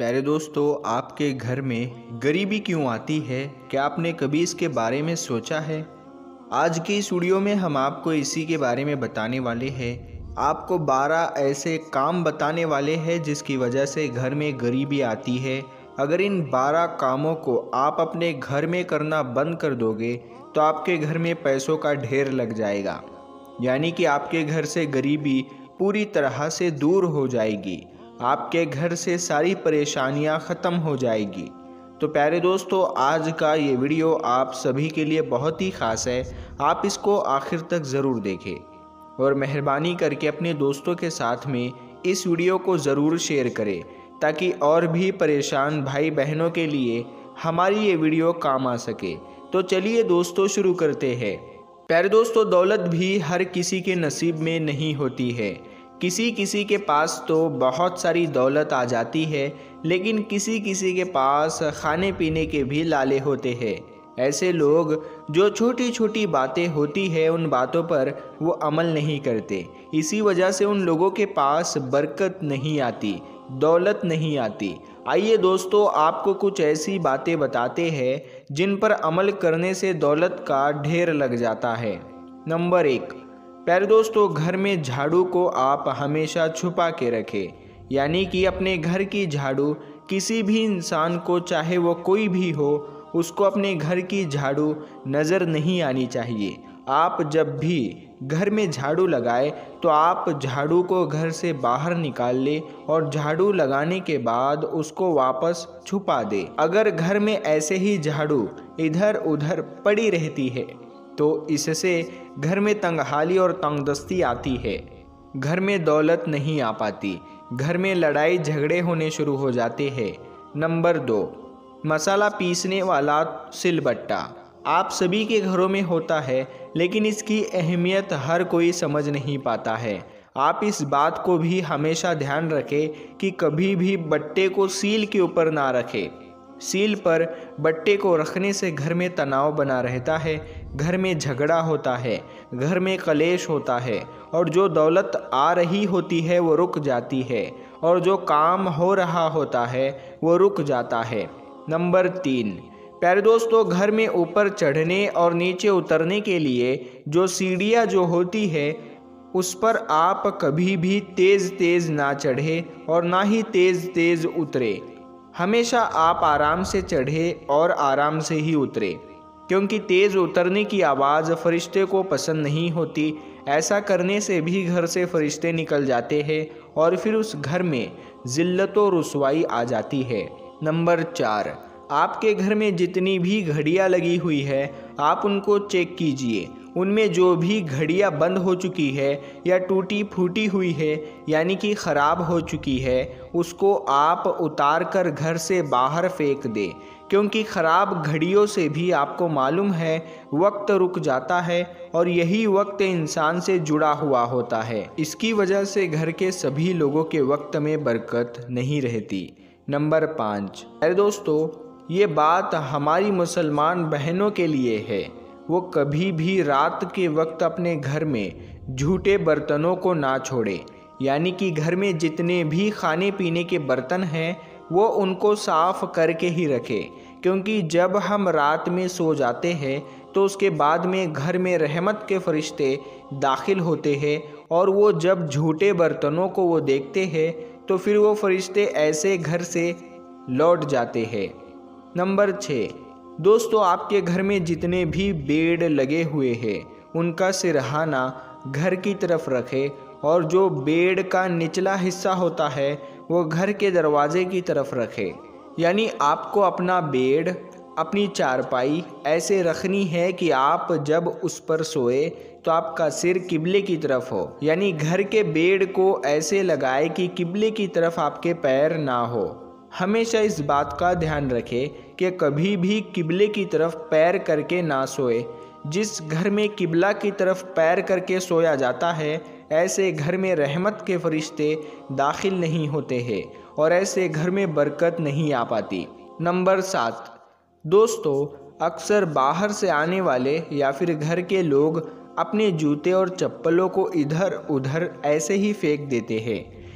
प्यारे दोस्तों, आपके घर में गरीबी क्यों आती है? क्या आपने कभी इसके बारे में सोचा है? आज की इस वीडियो में हम आपको इसी के बारे में बताने वाले हैं। आपको 12 ऐसे काम बताने वाले हैं जिसकी वजह से घर में गरीबी आती है। अगर इन 12 कामों को आप अपने घर में करना बंद कर दोगे तो आपके घर में पैसों का ढेर लग जाएगा, यानी कि आपके घर से गरीबी पूरी तरह से दूर हो जाएगी। आपके घर से सारी परेशानियां ख़त्म हो जाएगी। तो प्यारे दोस्तों, आज का ये वीडियो आप सभी के लिए बहुत ही ख़ास है। आप इसको आखिर तक ज़रूर देखें और मेहरबानी करके अपने दोस्तों के साथ में इस वीडियो को ज़रूर शेयर करें ताकि और भी परेशान भाई बहनों के लिए हमारी ये वीडियो काम आ सके। तो चलिए दोस्तों, शुरू करते हैं। प्यारे दोस्तों, दौलत भी हर किसी के नसीब में नहीं होती है। किसी किसी के पास तो बहुत सारी दौलत आ जाती है, लेकिन किसी किसी के पास खाने पीने के भी लाले होते हैं। ऐसे लोग जो छोटी छोटी बातें होती है उन बातों पर वो अमल नहीं करते। इसी वजह से उन लोगों के पास बरकत नहीं आती, दौलत नहीं आती। आइए दोस्तों, आपको कुछ ऐसी बातें बताते हैं जिन पर अमल करने से दौलत का ढेर लग जाता है। नंबर 1, प्यारे दोस्तों, घर में झाड़ू को आप हमेशा छुपा के रखें, यानी कि अपने घर की झाड़ू किसी भी इंसान को, चाहे वो कोई भी हो, उसको अपने घर की झाड़ू नज़र नहीं आनी चाहिए। आप जब भी घर में झाड़ू लगाए तो आप झाड़ू को घर से बाहर निकाल ले और झाड़ू लगाने के बाद उसको वापस छुपा दे। अगर घर में ऐसे ही झाड़ू इधर उधर पड़ी रहती है तो इससे घर में तंगहाली और तंगदस्ती आती है, घर में दौलत नहीं आ पाती, घर में लड़ाई झगड़े होने शुरू हो जाते हैं। नंबर 2, मसाला पीसने वाला सिलबट्टा। आप सभी के घरों में होता है, लेकिन इसकी अहमियत हर कोई समझ नहीं पाता है। आप इस बात को भी हमेशा ध्यान रखें कि कभी भी बट्टे को सील के ऊपर ना रखें। सील पर बट्टे को रखने से घर में तनाव बना रहता है, घर में झगड़ा होता है, घर में कलेश होता है और जो दौलत आ रही होती है वो रुक जाती है और जो काम हो रहा होता है वो रुक जाता है। नंबर 3, प्यारे दोस्तों, घर में ऊपर चढ़ने और नीचे उतरने के लिए जो सीढ़ियाँ जो होती है उस पर आप कभी भी तेज़ तेज़ ना चढ़े और ना ही तेज़ तेज़ उतरे। हमेशा आप आराम से चढ़े और आराम से ही उतरे, क्योंकि तेज़ उतरने की आवाज़ फरिश्ते को पसंद नहीं होती। ऐसा करने से भी घर से फरिश्ते निकल जाते हैं और फिर उस घर में ज़िल्लत और रुसवाई आ जाती है। नंबर 4, आपके घर में जितनी भी घड़ियाँ लगी हुई है आप उनको चेक कीजिए। उनमें जो भी घड़ियाँ बंद हो चुकी है या टूटी फूटी हुई है, यानी कि ख़राब हो चुकी है, उसको आप उतार कर घर से बाहर फेंक दें, क्योंकि ख़राब घड़ियों से भी आपको मालूम है वक्त रुक जाता है और यही वक्त इंसान से जुड़ा हुआ होता है। इसकी वजह से घर के सभी लोगों के वक्त में बरकत नहीं रहती। नंबर 5, अरे दोस्तों, ये बात हमारी मुसलमान बहनों के लिए है। वो कभी भी रात के वक्त अपने घर में झूठे बर्तनों को ना छोड़े, यानी कि घर में जितने भी खाने पीने के बर्तन हैं वो उनको साफ़ करके ही रखें, क्योंकि जब हम रात में सो जाते हैं तो उसके बाद में घर में रहमत के फरिश्ते दाखिल होते हैं और वो जब झूठे बर्तनों को वो देखते हैं तो फिर वो फरिश्ते ऐसे घर से लौट जाते हैं। नंबर 6, दोस्तों, आपके घर में जितने भी बेड लगे हुए हैं उनका सिरहाना घर की तरफ रखें और जो बेड का निचला हिस्सा होता है वो घर के दरवाजे की तरफ रखें। यानी आपको अपना बेड, अपनी चारपाई ऐसे रखनी है कि आप जब उस पर सोए तो आपका सिर किबले की तरफ हो, यानी घर के बेड को ऐसे लगाए कि किबले की तरफ आपके पैर ना हो। हमेशा इस बात का ध्यान रखें कि कभी भी किबले की तरफ पैर करके ना सोए। जिस घर में किबला की तरफ पैर करके सोया जाता है ऐसे घर में रहमत के फरिश्ते दाखिल नहीं होते हैं और ऐसे घर में बरकत नहीं आ पाती। नंबर 7, दोस्तों, अक्सर बाहर से आने वाले या फिर घर के लोग अपने जूते और चप्पलों को इधर उधर ऐसे ही फेंक देते हैं,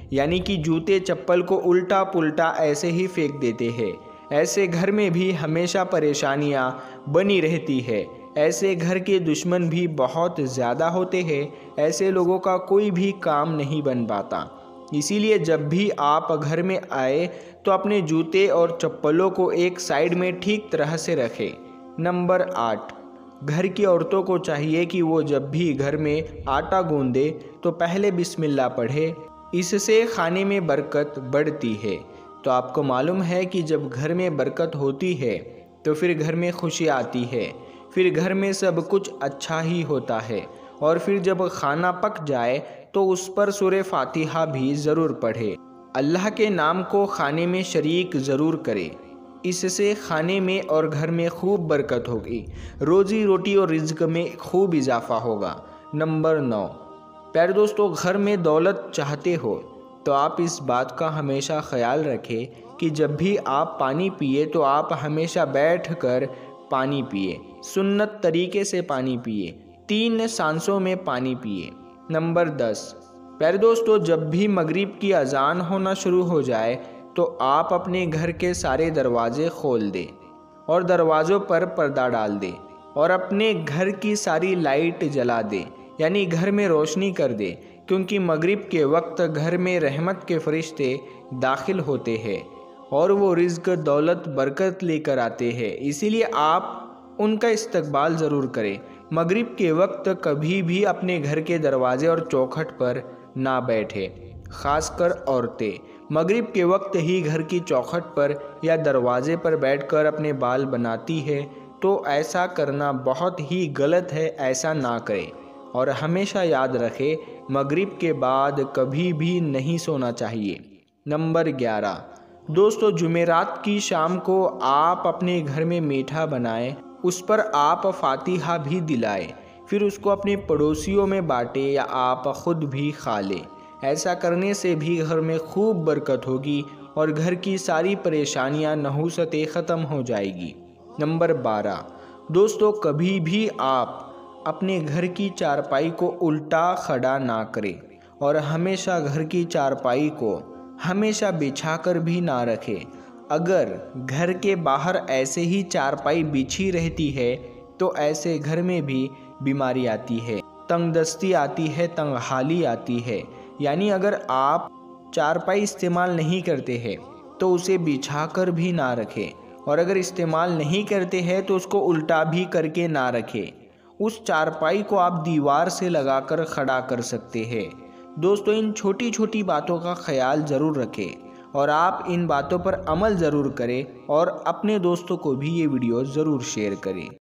यानी कि जूते चप्पल को उल्टा पुल्टा ऐसे ही फेंक देते हैं। ऐसे घर में भी हमेशा परेशानियां बनी रहती है। ऐसे घर के दुश्मन भी बहुत ज़्यादा होते हैं। ऐसे लोगों का कोई भी काम नहीं बन पाता। इसीलिए जब भी आप घर में आए तो अपने जूते और चप्पलों को एक साइड में ठीक तरह से रखें। नंबर 8, घर की औरतों को चाहिए कि वो जब भी घर में आटा गूंदे तो पहले बिस्मिल्लाह पढ़े। इससे खाने में बरकत बढ़ती है। तो आपको मालूम है कि जब घर में बरकत होती है तो फिर घर में खुशी आती है, फिर घर में सब कुछ अच्छा ही होता है। और फिर जब खाना पक जाए तो उस पर सूरह फातिहा भी ज़रूर पढ़े। अल्लाह के नाम को खाने में शरीक ज़रूर करे। इससे खाने में और घर में खूब बरकत होगी, रोज़ी रोटी और रिज़्क में खूब इजाफा होगा। नंबर 9, प्यारे दोस्तों, घर में दौलत चाहते हो तो आप इस बात का हमेशा ख्याल रखें कि जब भी आप पानी पिए तो आप हमेशा बैठ कर पानी पिए, सुन्नत तरीके से पानी पिए, 3 सांसों में पानी पिए। नंबर 10, प्यारे दोस्तों, जब भी मगरिब की अजान होना शुरू हो जाए तो आप अपने घर के सारे दरवाजे खोल दें और दरवाज़ों पर पर्दा डाल दें और अपने घर की सारी लाइट जला दें, यानी घर में रोशनी कर दें, क्योंकि मगरिब के वक्त घर में रहमत के फरिश्ते दाखिल होते हैं और वो रिज़्क, दौलत, बरकत लेकर आते हैं। इसीलिए आप उनका इस्तकबाल ज़रूर करें। मगरिब के वक्त कभी भी अपने घर के दरवाजे और चौखट पर ना बैठे। ख़ासकर औरतें मगरिब के वक्त ही घर की चौखट पर या दरवाजे पर बैठकर अपने बाल बनाती है, तो ऐसा करना बहुत ही गलत है। ऐसा ना करें और हमेशा याद रखें, मगरिब के बाद कभी भी नहीं सोना चाहिए। नंबर 11, दोस्तों, जुमेरात की शाम को आप अपने घर में मीठा बनाएं, उस पर आप फातिहा भी दिलाएं, फिर उसको अपने पड़ोसियों में बांटें या आप ख़ुद भी खा लें। ऐसा करने से भी घर में खूब बरकत होगी और घर की सारी परेशानियां, नहुसतें ख़त्म हो जाएगी। नंबर 12, दोस्तों, कभी भी आप अपने घर की चारपाई को उल्टा खड़ा ना करें और हमेशा घर की चारपाई को हमेशा बिछाकर भी ना रखें। अगर घर के बाहर ऐसे ही चारपाई बिछी रहती है तो ऐसे घर में भी बीमारी आती है, तंगदस्ती आती है, तंगहाली आती है। यानी अगर आप चारपाई इस्तेमाल नहीं करते हैं तो उसे बिछाकर भी ना रखें, और अगर इस्तेमाल नहीं करते हैं तो उसको उल्टा भी करके ना रखें। उस चारपाई को आप दीवार से लगाकर खड़ा कर सकते हैं। दोस्तों, इन छोटी छोटी बातों का ख्याल ज़रूर रखें और आप इन बातों पर अमल ज़रूर करें और अपने दोस्तों को भी ये वीडियो ज़रूर शेयर करें।